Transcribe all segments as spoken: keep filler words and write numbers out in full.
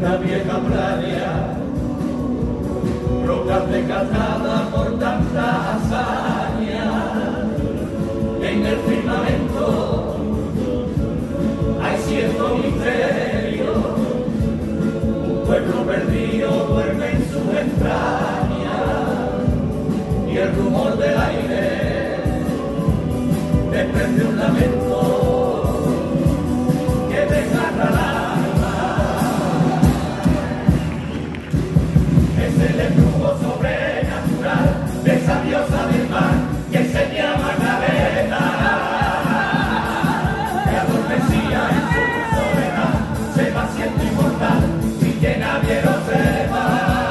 una vieja playa, rocas desgastadas por tanta hazaña. En el firmamento hay cierto misterio, un pueblo perdido duerme en sus entrañas, y el rumor del aire desprende un lamento que desgarra el alma. Es el embrujo sobrenatural de esa diosa del mar que se llama Cabeza, que adormecía en su soledad, se va haciendo inmortal sin que nadie lo sepa.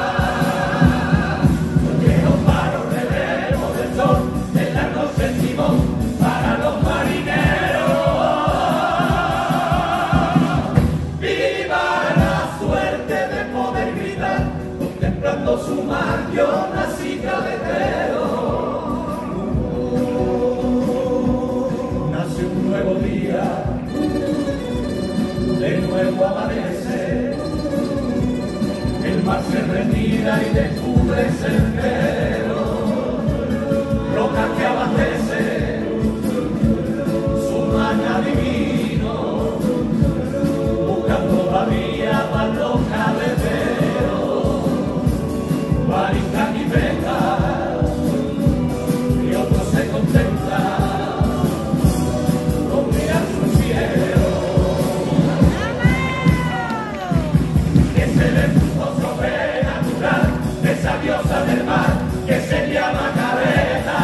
Sus viejos faros relevo del sol en la noche el timón para los marineros. Viva la suerte de poder gritar contemplando su mar, yo nací caletero. Nace un nuevo día, de nuevo amanece, el mar se retira y descubre sendero, roca que abastece su maña divino, buscando todavía para los caleteros, baristas y becas, y otros se contentan con mirar su cielo. Es el embrujo sobrenatural de esa diosa del mar que se llama Cabeza,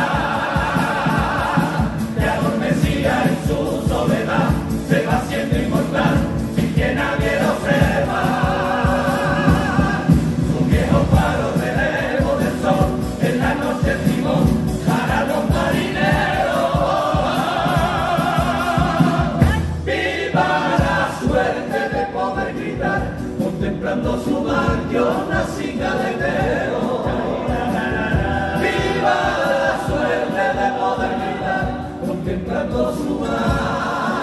que adormecía en su soledad, se va haciendo inmortal sin que nadie lo sepa. Sus viejos faros relevo del sol en la noche el timón para los marineros. Viva la suerte de poder gritar contemplando su mar, yo nací caletero. Viva la suerte de poder gritar contemplando su mar.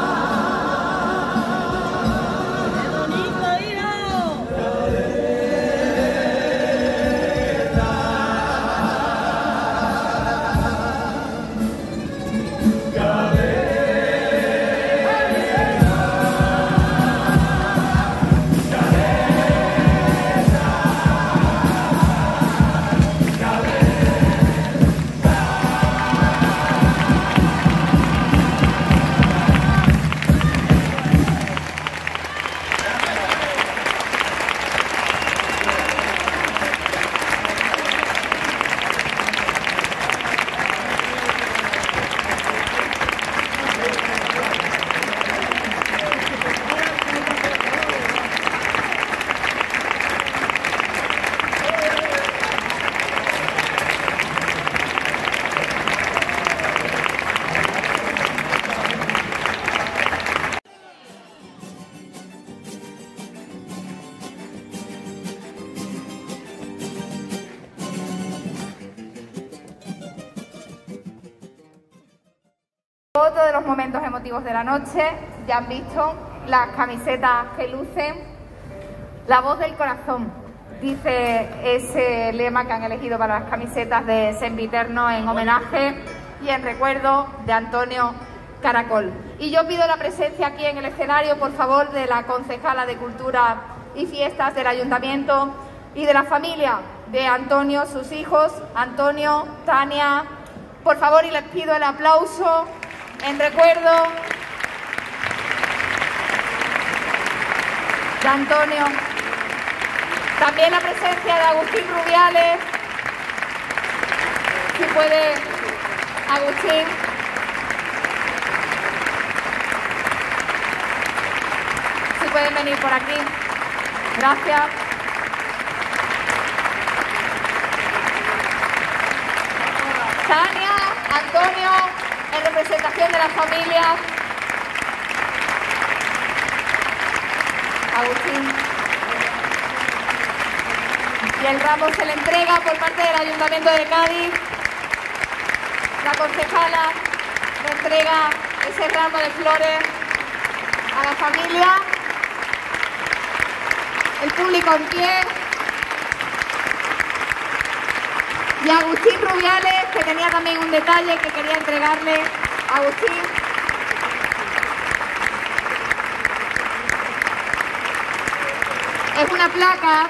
Otro de los momentos emotivos de la noche, ya han visto las camisetas que lucen. La voz del corazón, dice ese lema que han elegido para las camisetas de Sempiterno en homenaje y en recuerdo de Antonio Caracol. Y yo pido la presencia aquí en el escenario, por favor, de la concejala de Cultura y Fiestas del Ayuntamiento y de la familia de Antonio, sus hijos, Antonio, Tania, por favor, y les pido el aplauso en recuerdo de Antonio. También la presencia de Agustín Rubiales. Si puede, Agustín. Si pueden venir por aquí. Gracias. Tania, Antonio, en representación de las familias. Agustín. Y el ramo se le entrega por parte del Ayuntamiento de Cádiz. La concejala le entrega ese ramo de flores a la familia. el público en pie. Y Agustín Rubiales, que tenía también un detalle que quería entregarle. Agustín. Es una placa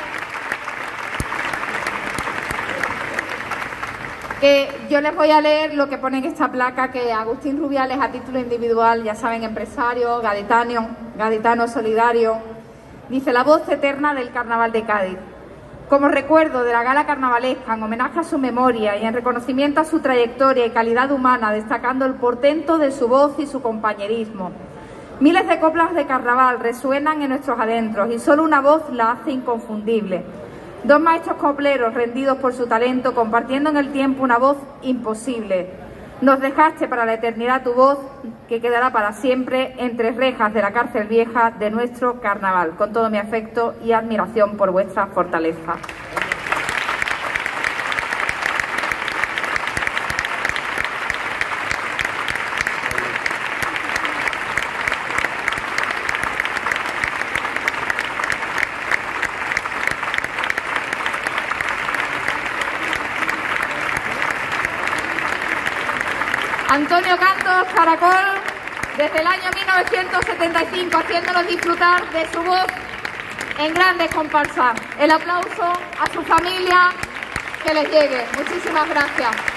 que yo les voy a leer lo que pone en esta placa, que Agustín Rubiales, a título individual, ya saben, empresario, gaditano, gaditano solidario, dice: la voz eterna del Carnaval de Cádiz. Como recuerdo de la gala carnavalesca, en homenaje a su memoria y en reconocimiento a su trayectoria y calidad humana, destacando el portento de su voz y su compañerismo. Miles de coplas de carnaval resuenan en nuestros adentros y solo una voz la hace inconfundible. Dos maestros copleros rendidos por su talento, compartiendo en el tiempo una voz imposible. Nos dejaste para la eternidad tu voz, que quedará para siempre entre rejas de la cárcel vieja de nuestro carnaval. Con todo mi afecto y admiración por vuestra fortaleza. Antonio Cantos, Caracol, desde el año mil novecientos setenta y cinco, haciéndonos disfrutar de su voz en grandes comparsas. El aplauso a su familia, que les llegue. Muchísimas gracias.